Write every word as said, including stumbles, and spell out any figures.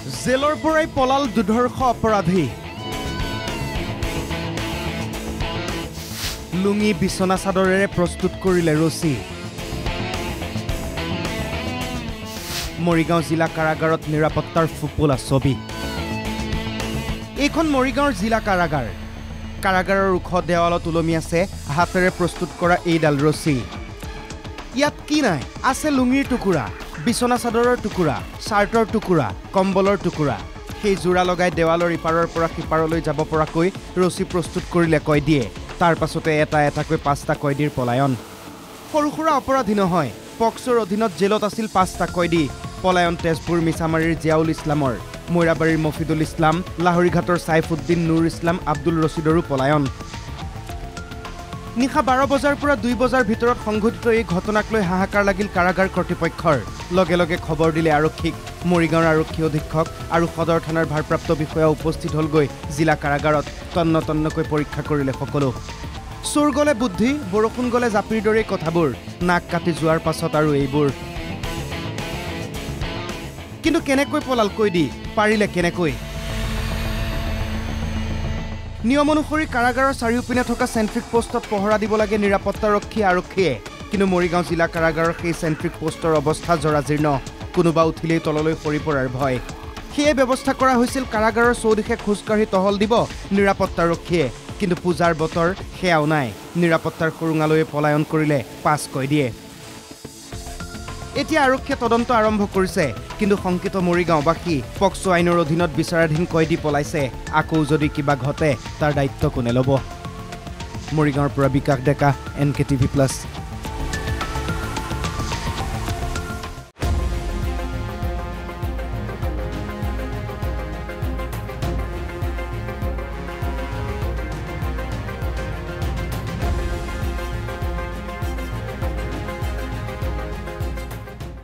জেলৰ পৰাই পলাল দুৰ্ধৰ্ষ অপৰাধী লুঙি বিছনা চাদৰেৰে প্ৰস্তুত কৰিলে ৰছী মৰিগাঁও জিলা কাৰাগাৰত নিৰাপত্তাৰ ফুপুলা ছবি এইখন মৰিগাঁৱৰ জিলা কাৰাগাৰ কাৰাগাৰৰ ওখ দেৱালত ওলমি আছে হাতেৰে প্ৰস্তুত কৰা এইডাল ৰছী ইয়াত কি নাই আছে লুঙিৰ টুকুৰা বিছনা চাদৰৰ টুকুৰা চাৰ্টৰ টুকুৰা কম্বলৰ টুকুৰা সেই জোৰা লগাই দেৱালৰ ইপাৰৰ পৰা সিপাৰলৈ যাব পৰাকৈ ৰছী প্ৰস্তুত কৰিলে কয়দীয়ে তাৰ পাছতে এটা এটাকৈ পাঁচটা কয়দীৰ পলায়ন সৰু সুৰা অপৰাধী নহয় পক্সৰ অধীনত জেলত আছিল পাঁচটা কয়দী পলায়ন তেজপুৰ মিছামাৰীৰ জিয়াউল ইছলামৰ মৈৰাবাৰীৰ মফিদুল ইছলাম লাহৰীঘাটৰ সাইফুদ্দিন নুৰ ইছলাম আব্দুল ৰছিদৰো পলায়ন নিশা বাৰ বজাৰ পৰা দুই বজাৰ ভিতৰত সংঘটিত এই ঘটনাক লৈ হাহাকাৰ লাগিল কাৰাগাৰ কৰ্তৃপক্ষৰ লগে লগে খবৰ দিলে আৰক্ষীক মৰিগাঁৱৰ আৰক্ষী অধীক্ষক আৰু সদৰ থানাৰ ভাৰপ্ৰাপ্ত বিষয়া উপস্থিত হলগৈ জিলা কাৰাগাৰত তন্ন তন্নকৈ পৰীক্ষা কৰিলে সকলো চোৰ গলে বুদ্ধি বৰষুণ গলে জাপিৰ দৰে কথাবোৰ নাক কাটি যোৱাৰ পাছত আৰু এইবোৰ কিন্তু কেনেকৈ পলাল কয়দী পাৰিলে কেনেকৈ নিয়ম অনুসৰি কাৰাগাৰৰ চাৰিওপিনে থকা চেণ্ট্ৰিক পোষ্টত পহৰা দিব লাগে নিৰাপত্তাৰক্ষী আৰক্ষীয়ে কিন্তু মৰিগাঁও জিলা কাৰাগাৰৰ সেই চেণ্ট্ৰিক পোষ্টৰ অৱস্থা জৰাজীৰ্ণ কোনোবা উঠিলেই তললৈ সৰি পৰাৰ ভয় সেয়ে ব্যৱস্থা কৰা হৈছিল কাৰাগাৰৰ চৌদিশে খোজকাঢ়ি টহল দিব নিৰাপত্তাৰক্ষীয়ে কিন্তু পূজাৰ বতৰ সেয়াও নাই নিৰাপত্তাৰ সুৰুঙালৈ পলায়ন কৰিলে পাঁচ কয়দীয়ে এতিয়া আৰক্ষীয়ে তদন্ত আৰম্ভ কৰিছে কিন্তু শংকিত মৰিগাঁওবাসী পক্সো আইনৰ অধীনত বিচাৰাধীন কয়দী পলাইছে আকৌ যদি কিবা ঘটে তাৰ দায়িত্ব কোনে ল'ব মৰিগাঁৱৰ পৰা Bikash Deka N K TV plus